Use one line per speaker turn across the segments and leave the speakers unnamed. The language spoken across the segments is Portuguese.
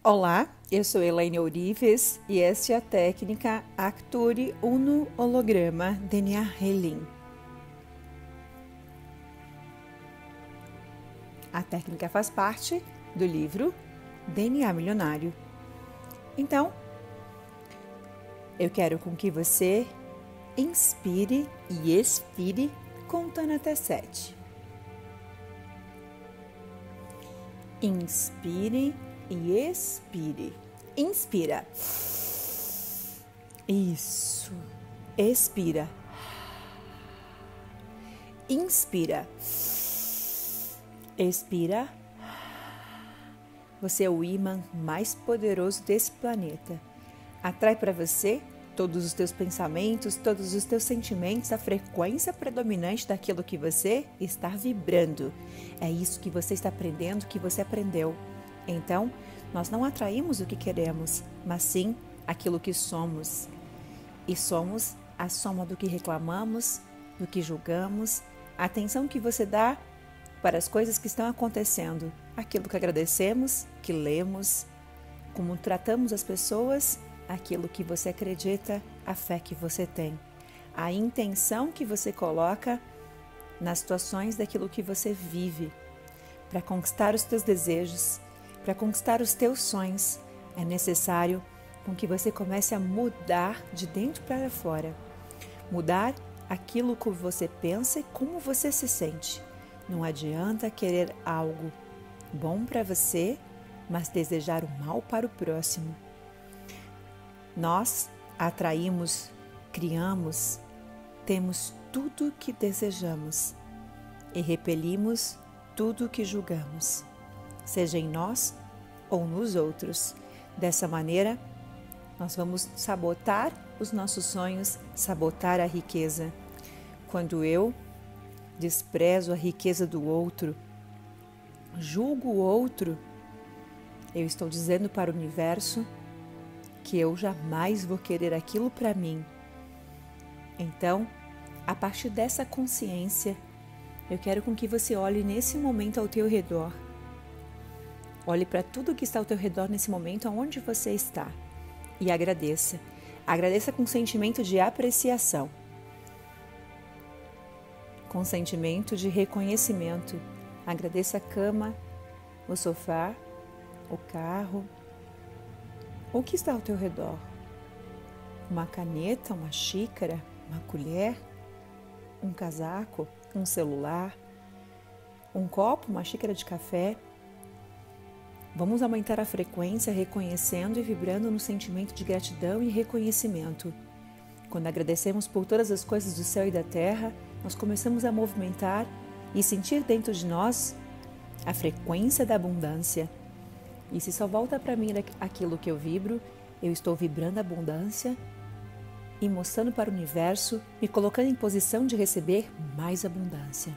Olá, eu sou Elaine Ourives e esta é a técnica Acturi Uno Holograma DNA Healing. A técnica faz parte do livro DNA Milionário. Então, eu quero com que você inspire e expire contando até 7. Inspire e expire. Inspira. Isso. Expira. Inspira. Expira. Você é o ímã mais poderoso desse planeta. Atrai para você todos os teus pensamentos, todos os teus sentimentos, a frequência predominante daquilo que você está vibrando. É isso que você está aprendendo, que você aprendeu. Então, nós não atraímos o que queremos, mas sim aquilo que somos. E somos a soma do que reclamamos, do que julgamos, a atenção que você dá para as coisas que estão acontecendo, aquilo que agradecemos, que lemos, como tratamos as pessoas, aquilo que você acredita, a fé que você tem, a intenção que você coloca nas situações daquilo que você vive. Para conquistar os teus desejos, para conquistar os teus sonhos, é necessário com que você comece a mudar de dentro para fora. Mudar aquilo que você pensa e como você se sente. Não adianta querer algo bom para você, mas desejar o mal para o próximo. Nós atraímos, criamos, temos tudo o que desejamos e repelimos tudo o que julgamos, seja em nós ou nos outros. Dessa maneira, nós vamos sabotar os nossos sonhos, sabotar a riqueza. Quando eu desprezo a riqueza do outro, julgo o outro, eu estou dizendo para o universo que eu jamais vou querer aquilo para mim. Então, a partir dessa consciência, eu quero com que você olhe nesse momento ao teu redor. Olhe para tudo que está ao teu redor nesse momento, aonde você está, e agradeça. Agradeça com sentimento de apreciação, com sentimento de reconhecimento. Agradeça a cama, o sofá, o carro, o que está ao teu redor. Uma caneta, uma xícara, uma colher, um casaco, um celular, um copo, uma xícara de café. Vamos aumentar a frequência reconhecendo e vibrando no sentimento de gratidão e reconhecimento. Quando agradecemos por todas as coisas do céu e da terra, nós começamos a movimentar e sentir dentro de nós a frequência da abundância. E se só volta para mim aquilo que eu vibro, eu estou vibrando a abundância e mostrando para o universo, me colocando em posição de receber mais abundância.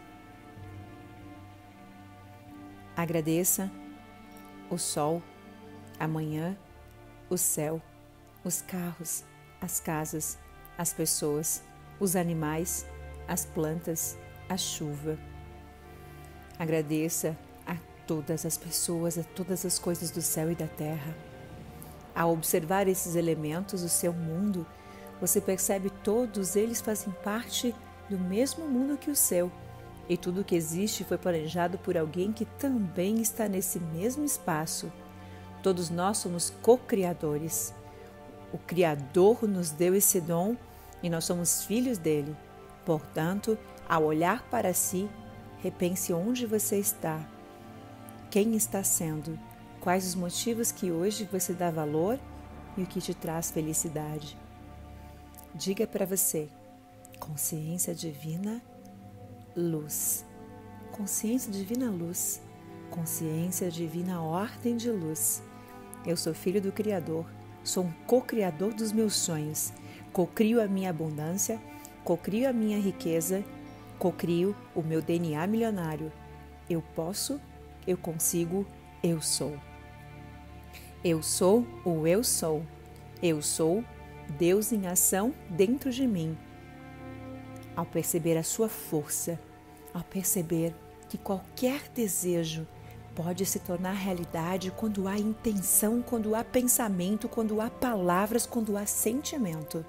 Agradeça o sol, a manhã, o céu, os carros, as casas, as pessoas, os animais, as plantas, a chuva. Agradeça a todas as pessoas, a todas as coisas do céu e da terra. Ao observar esses elementos, o seu mundo, você percebe todos eles fazem parte do mesmo mundo que o seu. E tudo que existe foi planejado por alguém que também está nesse mesmo espaço. Todos nós somos co-criadores. O Criador nos deu esse dom e nós somos filhos dele. Portanto, ao olhar para si, repense onde você está, quem está sendo, quais os motivos que hoje você dá valor e o que te traz felicidade. Diga para você: consciência divina, luz. Consciência divina, luz. Consciência divina, ordem de luz. Eu sou filho do Criador, sou um co-criador dos meus sonhos. Co-crio a minha abundância, co-crio a minha riqueza, co-crio o meu DNA milionário. Eu posso, eu consigo, eu sou. Eu sou o eu sou. Eu sou Deus em ação dentro de mim. Ao perceber a sua força, ao perceber que qualquer desejo pode se tornar realidade quando há intenção, quando há pensamento, quando há palavras, quando há sentimento.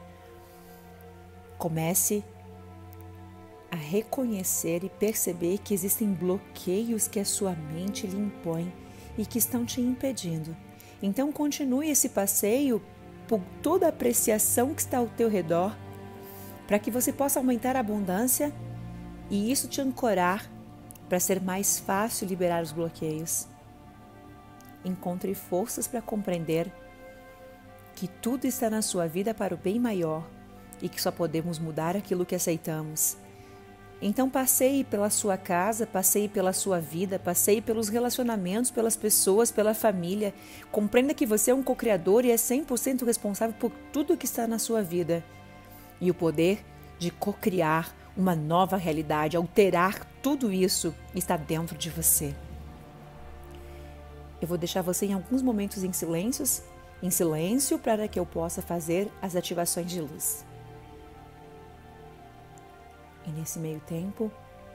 Comece a reconhecer e perceber que existem bloqueios que a sua mente lhe impõe e que estão te impedindo. Então continue esse passeio por toda a apreciação que está ao teu redor, para que você possa aumentar a abundância e isso te ancorar para ser mais fácil liberar os bloqueios. Encontre forças para compreender que tudo está na sua vida para o bem maior e que só podemos mudar aquilo que aceitamos. Então passeie pela sua casa, passeie pela sua vida, passeie pelos relacionamentos, pelas pessoas, pela família. Compreenda que você é um co-criador e é 100% responsável por tudo que está na sua vida. E o poder de co-criar uma nova realidade, alterar tudo isso está dentro de você. Eu vou deixar você em alguns momentos em silêncio para que eu possa fazer as ativações de luz. E nesse meio tempo,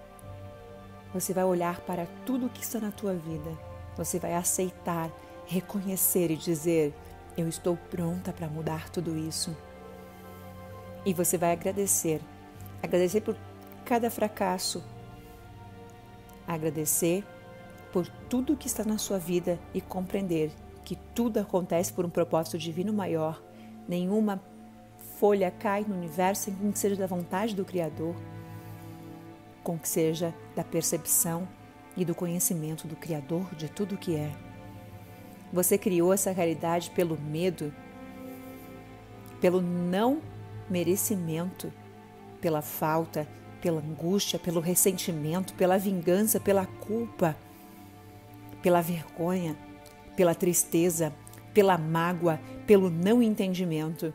você vai olhar para tudo que está na tua vida. Você vai aceitar, reconhecer e dizer: eu estou pronta para mudar tudo isso. E você vai agradecer por cada fracasso, agradecer por tudo que está na sua vida e compreender que tudo acontece por um propósito divino maior. Nenhuma folha cai no universo sem que seja da vontade do Criador, com que seja da percepção e do conhecimento do Criador de tudo o que é. Você criou essa realidade pelo medo, pelo não merecimento, pela falta, pela angústia, pelo ressentimento, pela vingança, pela culpa, pela vergonha, pela tristeza, pela mágoa, pelo não entendimento.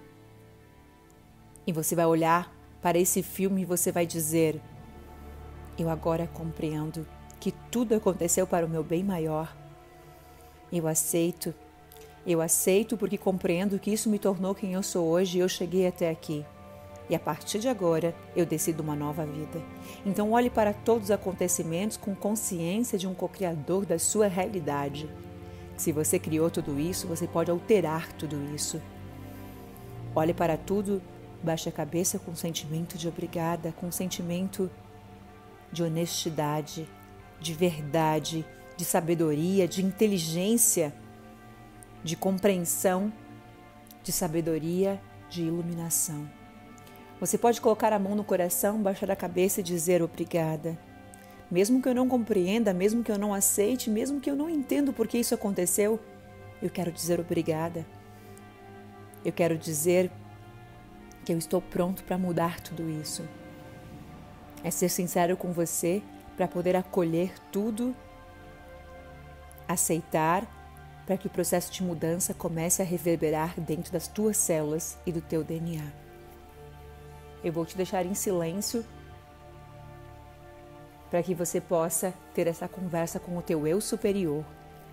E você vai olhar para esse filme e você vai dizer: eu agora compreendo que tudo aconteceu para o meu bem maior. Eu aceito porque compreendo que isso me tornou quem eu sou hoje e eu cheguei até aqui. E a partir de agora, eu decido uma nova vida. Então olhe para todos os acontecimentos com consciência de um co-criador da sua realidade. Se você criou tudo isso, você pode alterar tudo isso. Olhe para tudo, baixe a cabeça com sentimento de obrigada, com sentimento de honestidade, de verdade, de sabedoria, de inteligência, de compreensão, de sabedoria, de iluminação. Você pode colocar a mão no coração, baixar a cabeça e dizer obrigada. Mesmo que eu não compreenda, mesmo que eu não aceite, mesmo que eu não entenda por que isso aconteceu, eu quero dizer obrigada. Eu quero dizer que eu estou pronto para mudar tudo isso. É ser sincero com você para poder acolher tudo, aceitar, para que o processo de mudança comece a reverberar dentro das tuas células e do teu DNA. Eu vou te deixar em silêncio para que você possa ter essa conversa com o teu eu superior.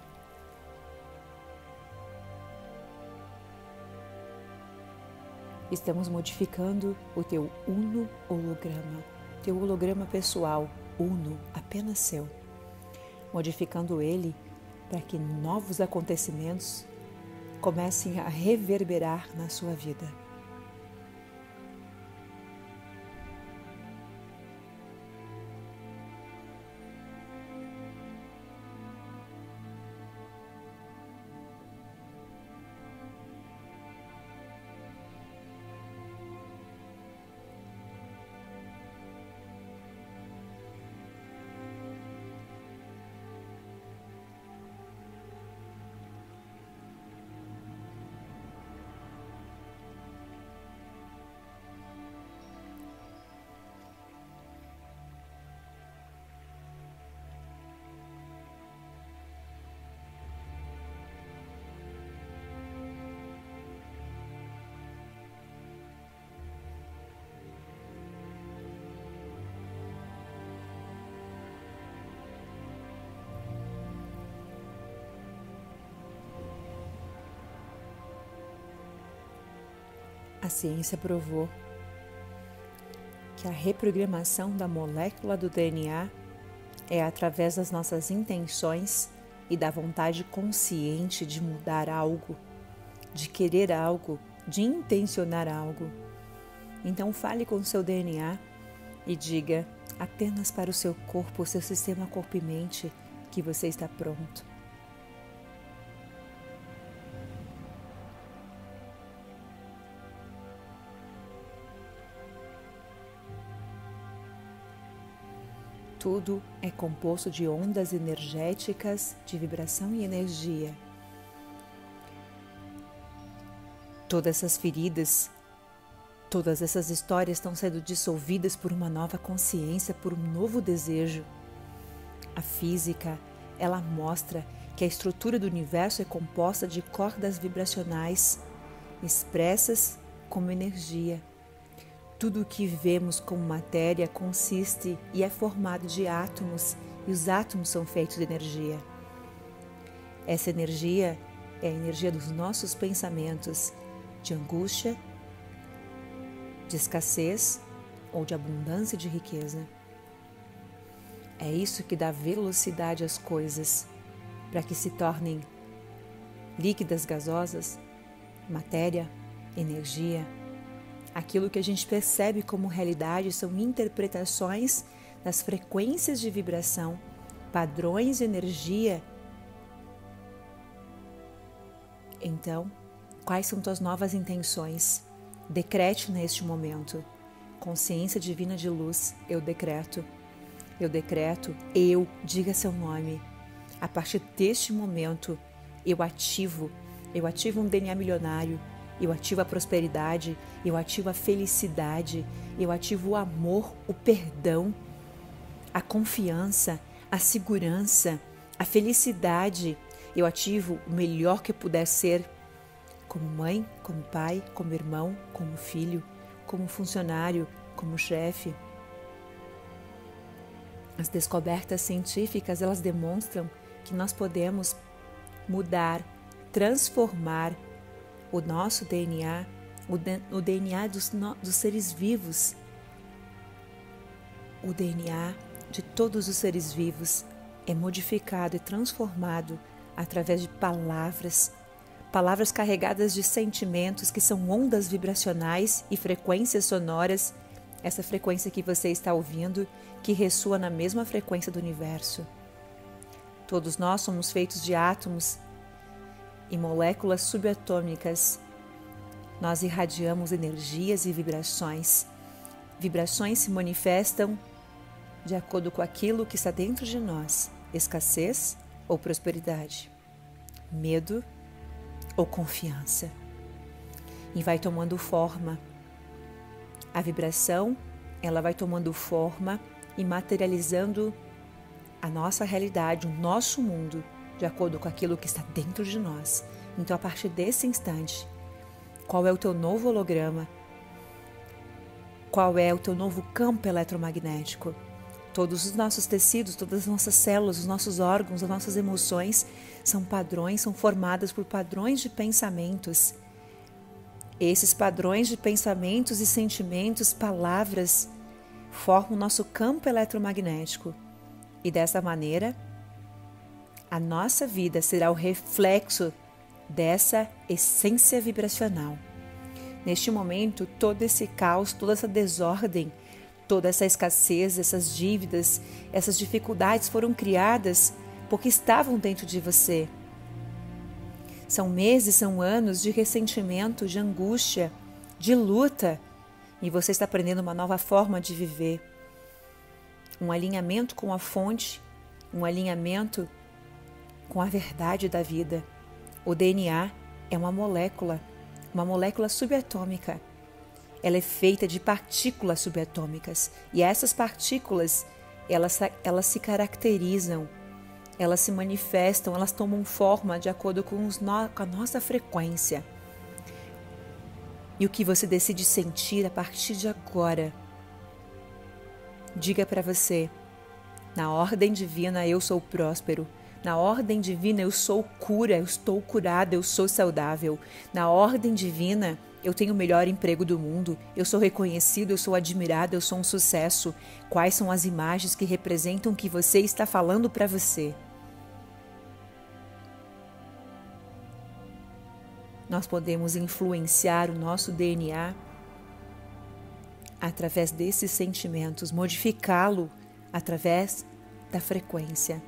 Estamos modificando o teu uno holograma, teu holograma pessoal, uno, apenas seu. Modificando ele para que novos acontecimentos comecem a reverberar na sua vida. A ciência provou que a reprogramação da molécula do DNA É através das nossas intenções e da vontade consciente de mudar algo, de querer algo, de intencionar algo. Então fale com o seu DNA e diga apenas para o seu corpo, o seu sistema corpo e mente, que você está pronto. Tudo é composto de ondas energéticas, de vibração e energia. Todas essas feridas, todas essas histórias estão sendo dissolvidas por uma nova consciência, por um novo desejo. A física, ela mostra que a estrutura do universo é composta de cordas vibracionais, expressas como energia. Tudo o que vemos como matéria consiste e é formado de átomos, e os átomos são feitos de energia. Essa energia é a energia dos nossos pensamentos, de angústia, de escassez ou de abundância e de riqueza. É isso que dá velocidade às coisas, para que se tornem líquidas, gasosas, matéria, energia. Aquilo que a gente percebe como realidade são interpretações das frequências de vibração, padrões de energia. Então, quais são tuas novas intenções? Decrete neste momento. Consciência divina de luz, eu decreto. Eu decreto, diga seu nome. A partir deste momento, eu ativo um DNA milionário. Eu ativo a prosperidade, eu ativo a felicidade, eu ativo o amor, o perdão, a confiança, a segurança, a felicidade. Eu ativo o melhor que eu puder ser, como mãe, como pai, como irmão, como filho, como funcionário, como chefe. As descobertas científicas, elas demonstram que nós podemos mudar, transformar o nosso DNA, o DNA dos seres vivos, o DNA de todos os seres vivos é modificado e transformado através de palavras carregadas de sentimentos que são ondas vibracionais e frequências sonoras, essa frequência que você está ouvindo, que ressoa na mesma frequência do universo. Todos nós somos feitos de átomos e moléculas subatômicas. Nós irradiamos energias e vibrações. Vibrações se manifestam de acordo com aquilo que está dentro de nós: escassez ou prosperidade, medo ou confiança. E vai tomando forma. A vibração, ela vai tomando forma e materializando a nossa realidade, o nosso mundo, de acordo com aquilo que está dentro de nós. Então, a partir desse instante, qual é o teu novo holograma? Qual é o teu novo campo eletromagnético? Todos os nossos tecidos, todas as nossas células, os nossos órgãos, as nossas emoções são padrões, são formadas por padrões de pensamentos. Esses padrões de pensamentos e sentimentos, palavras, formam o nosso campo eletromagnético. E dessa maneira, a nossa vida será o reflexo dessa essência vibracional. Neste momento, todo esse caos, toda essa desordem, toda essa escassez, essas dívidas, essas dificuldades foram criadas porque estavam dentro de você. São meses, são anos de ressentimento, de angústia, de luta, e você está aprendendo uma nova forma de viver. Um alinhamento com a fonte, um alinhamento com a verdade da vida. O DNA é uma molécula subatômica. Ela é feita de partículas subatômicas e essas partículas, elas se caracterizam, elas se manifestam, elas tomam forma de acordo com a nossa frequência. E o que você decide sentir a partir de agora? Diga para você: na ordem divina eu sou próspero. Na ordem divina eu sou cura, eu estou curada, eu sou saudável. Na ordem divina Eu tenho o melhor emprego do mundo. Eu sou reconhecido, eu sou admirado, eu sou um sucesso. Quais são as imagens que representam o que você está falando para você? Nós podemos influenciar o nosso DNA através desses sentimentos, modificá-lo através da frequência.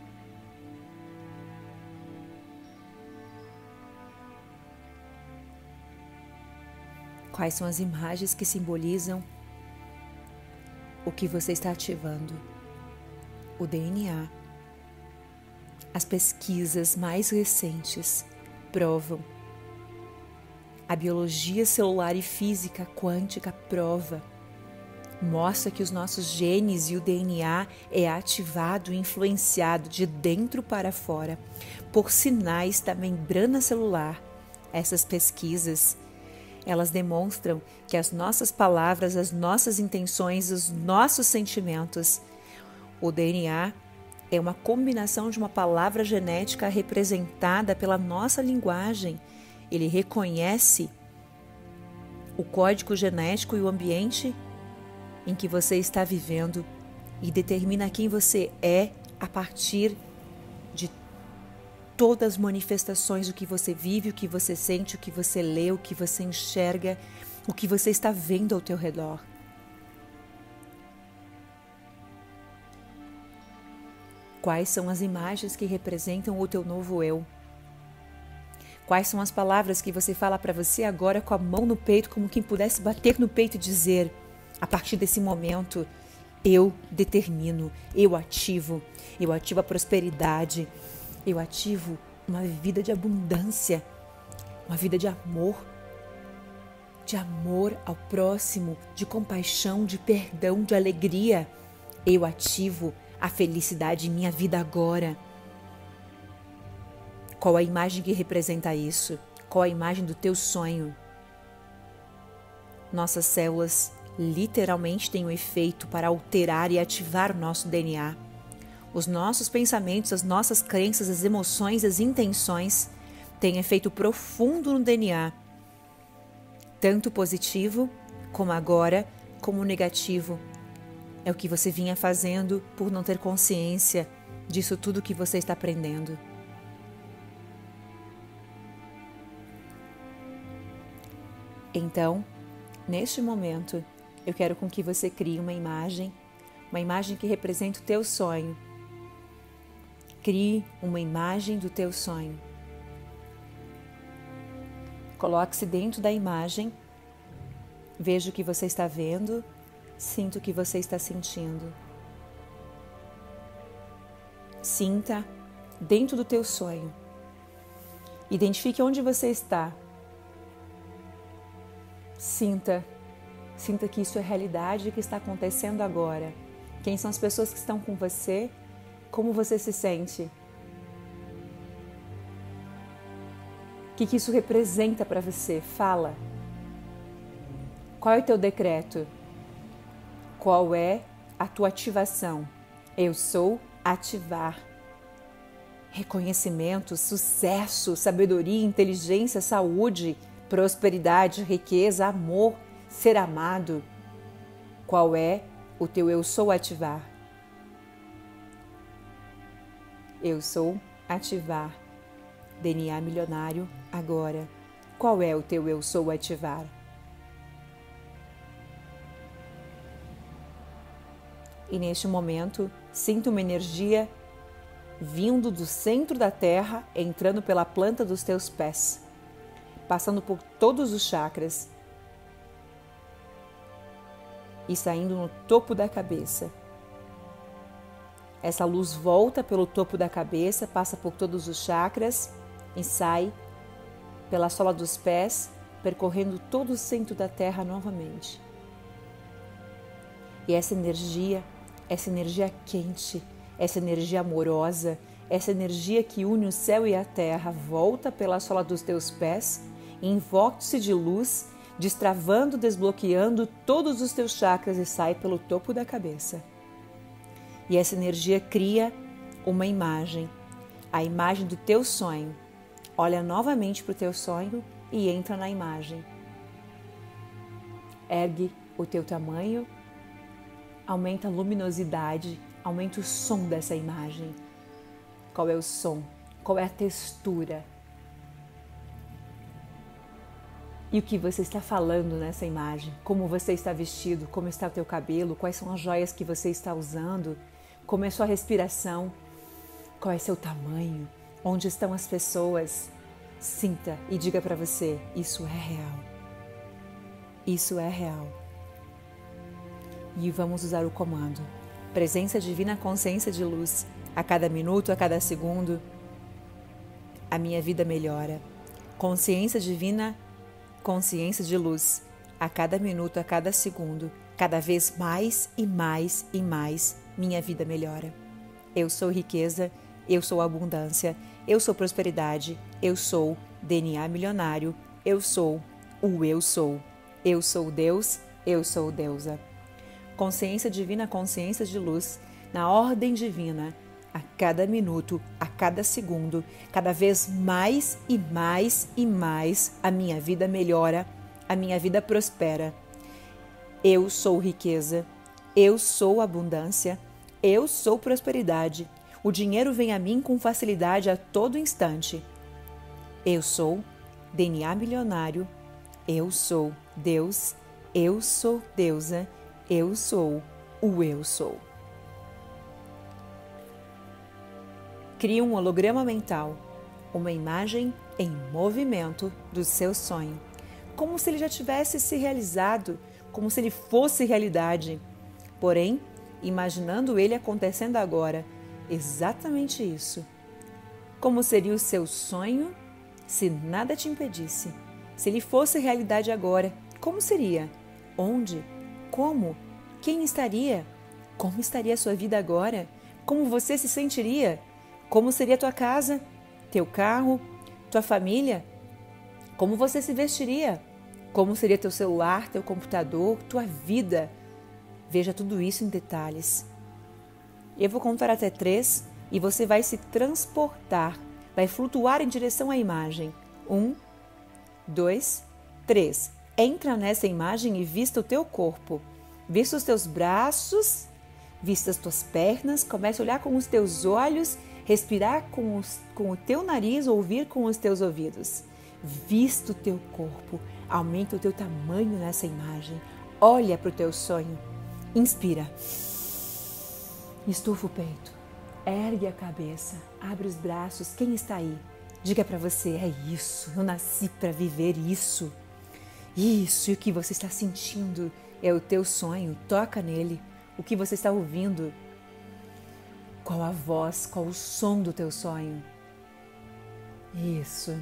Quais são as imagens que simbolizam o que você está ativando? O DNA. As pesquisas mais recentes provam. A biologia celular e física quântica prova. Mostra que os nossos genes e o DNA é ativado e influenciado de dentro para fora por sinais da membrana celular. Essas pesquisas, elas demonstram que as nossas palavras, as nossas intenções, os nossos sentimentos, o DNA é uma combinação de uma palavra genética representada pela nossa linguagem. Ele reconhece o código genético e o ambiente em que você está vivendo e determina quem você é a partir de todas as manifestações do que você vive, o que você sente, o que você lê, o que você enxerga, o que você está vendo ao teu redor. Quais são as imagens que representam o teu novo eu? Quais são as palavras que você fala para você agora com a mão no peito, como quem pudesse bater no peito e dizer, a partir desse momento, eu determino, eu ativo a prosperidade, eu ativo uma vida de abundância, uma vida de amor ao próximo, de compaixão, de perdão, de alegria. Eu ativo a felicidade em minha vida agora. Qual a imagem que representa isso? Qual a imagem do teu sonho? Nossas células literalmente têm um efeito para alterar e ativar o nosso DNA. Os nossos pensamentos, as nossas crenças, as emoções, as intenções têm efeito profundo no DNA, tanto positivo como agora, como negativo. É o que você vinha fazendo por não ter consciência disso tudo que você está aprendendo. Então, neste momento, eu quero com que você crie uma imagem que represente o teu sonho. Crie uma imagem do teu sonho. Coloque-se dentro da imagem, veja o que você está vendo, sinta o que você está sentindo. Sinta dentro do teu sonho. Identifique onde você está. Sinta que isso é realidade, que está acontecendo agora. Quem são as pessoas que estão com você? Como você se sente? O que isso representa para você? Fala. Qual é o teu decreto? Qual é a tua ativação? Eu sou ativar. Reconhecimento, sucesso, sabedoria, inteligência, saúde, prosperidade, riqueza, amor, ser amado. Qual é o teu eu sou ativar? Eu sou ativar. DNA milionário agora. Qual é o teu eu sou ativar? E neste momento, sinta uma energia vindo do centro da terra, entrando pela planta dos teus pés, passando por todos os chakras e saindo no topo da cabeça. Essa luz volta pelo topo da cabeça, passa por todos os chakras e sai pela sola dos pés, percorrendo todo o centro da terra novamente. E essa energia quente, essa energia amorosa, essa energia que une o céu e a terra, volta pela sola dos teus pés, envolve-se de luz, destravando, desbloqueando todos os teus chakras e sai pelo topo da cabeça. E essa energia cria uma imagem, a imagem do teu sonho. Olha novamente para o teu sonho e entra na imagem. Ergue o teu tamanho, aumenta a luminosidade, aumenta o som dessa imagem. Qual é o som? Qual é a textura? E o que você está falando nessa imagem? Como você está vestido? Como está o teu cabelo? Quais são as joias que você está usando? Como é a sua respiração? Qual é seu tamanho? Onde estão as pessoas? Sinta e diga para você, isso é real. Isso é real. E vamos usar o comando. Presença divina, consciência de luz. A cada minuto, a cada segundo, a minha vida melhora. Consciência divina, consciência de luz. A cada minuto, a cada segundo, cada vez mais e mais e mais, minha vida melhora. Eu sou riqueza, eu sou abundância, eu sou prosperidade, eu sou DNA milionário, eu sou o eu sou. Eu sou Deus, eu sou deusa. Consciência divina, consciência de luz, na ordem divina, a cada minuto, a cada segundo, cada vez mais e mais e mais, a minha vida melhora, a minha vida prospera. Eu sou riqueza, eu sou abundância, eu sou prosperidade. O dinheiro vem a mim com facilidade a todo instante. Eu sou DNA milionário, eu sou Deus, eu sou deusa, eu sou o eu sou. Crie um holograma mental, uma imagem em movimento do seu sonho, como se ele já tivesse se realizado, como se ele fosse realidade. Porém, imaginando ele acontecendo agora, exatamente isso. Como seria o seu sonho se nada te impedisse? Se ele fosse realidade agora, como seria? Onde? Como? Quem estaria? Como estaria a sua vida agora? Como você se sentiria? Como seria tua casa? Teu carro? Tua família? Como você se vestiria? Como seria teu celular, teu computador, tua vida? Veja tudo isso em detalhes. Eu vou contar até 3 e você vai se transportar, vai flutuar em direção à imagem. 1, 2, 3. Entra nessa imagem e vista o teu corpo. Vista os teus braços, vista as tuas pernas, comece a olhar com os teus olhos, respirar com o teu nariz, ouvir com os teus ouvidos. Vista o teu corpo, aumenta o teu tamanho nessa imagem. Olha para o teu sonho. Inspira. Estufa o peito. Ergue a cabeça. Abre os braços. Quem está aí? Diga para você, é isso. Eu nasci para viver isso. Isso. E o que você está sentindo é o teu sonho. Toca nele. O que você está ouvindo? Qual a voz, qual o som do teu sonho? Isso.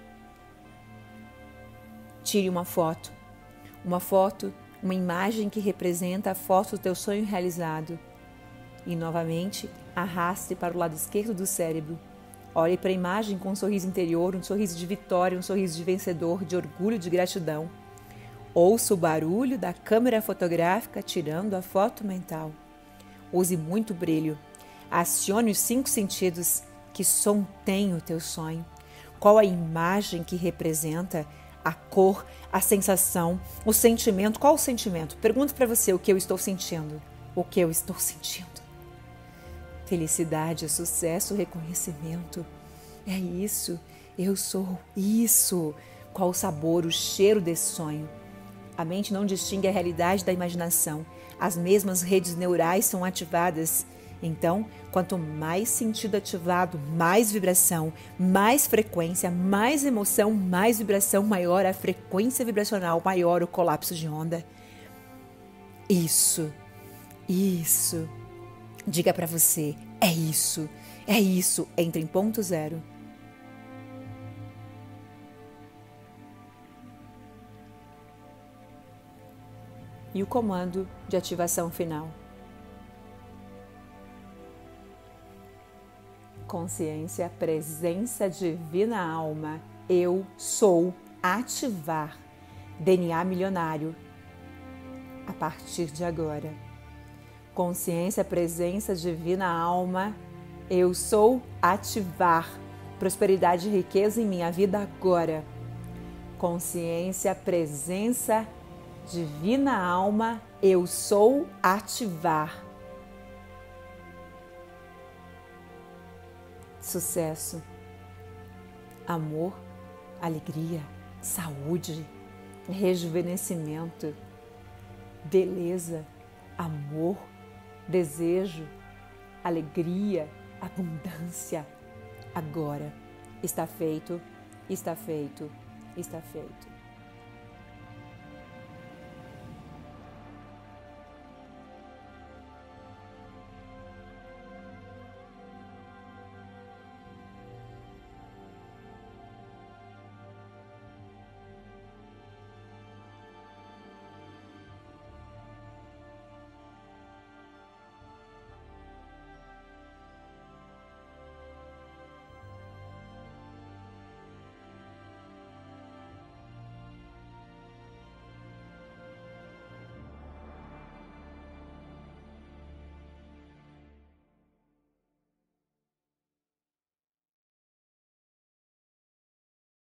Tire uma foto, uma imagem que representa a foto do teu sonho realizado. E novamente, arraste para o lado esquerdo do cérebro. Olhe para a imagem com um sorriso interior, um sorriso de vitória, um sorriso de vencedor, de orgulho, de gratidão. Ouça o barulho da câmera fotográfica tirando a foto mental. Use muito brilho. Acione os 5 sentidos. Que som tem o teu sonho? Qual a imagem que representa a cor, a sensação, o sentimento? Qual o sentimento? Pergunto para você o que eu estou sentindo. O que eu estou sentindo? Felicidade, sucesso, reconhecimento. É isso. Eu sou isso. Qual o sabor, o cheiro desse sonho? A mente não distingue a realidade da imaginação. As mesmas redes neurais são ativadas. Então, quanto mais sentido ativado, mais vibração, mais frequência, mais emoção, mais vibração, maior a frequência vibracional, maior o colapso de onda. Isso. Diga para você, é isso. Entre em ponto zero. E o comando de ativação final. Consciência, presença divina alma, eu sou, ativar, DNA milionário, a partir de agora. Consciência, presença divina alma, eu sou, ativar, prosperidade e riqueza em minha vida agora. Consciência, presença Divina alma, eu sou ativar. Sucesso, amor, alegria, saúde, rejuvenescimento, beleza, amor, desejo, alegria, abundância. Agora está feito, está feito, está feito.